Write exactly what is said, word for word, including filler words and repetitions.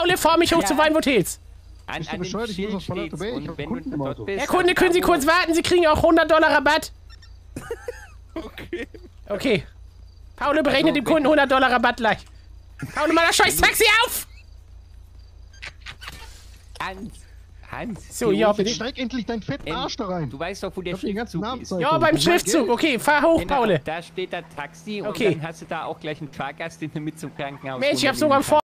Paul, fahr mich hoch Ja. zu Vinewood Hills. An, Bist du an dem bescheuert? Ich muss Schild aufs Palette steht's. Bay. Ich Und hab wenn Kunden du im dort Auto. bist... Herr Kunde, können Sie kurz warten? Sie kriegen auch hundert Dollar Rabatt. Okay. Okay. Paul berechnet Also, dem Kunden hundert Dollar Rabatt gleich. Paul, mal das scheiß Taxi auf! Hans, Hans. So, ja, Jetzt bitte. steig endlich deinen fetten Ähm, Arsch da rein. Du weißt doch, wo Ich der hab den ganzen Schriftzug Namen ist. Zeit. Ja, beim Das ist Schriftzug. Geld. Okay, fahr hoch, Genau, Paul. da steht das Taxi Okay. und dann hast du da auch gleich einen Fahrgast, den du mit zum Krankenhaus Mensch, ich hab runternehmen sogar einen kannst.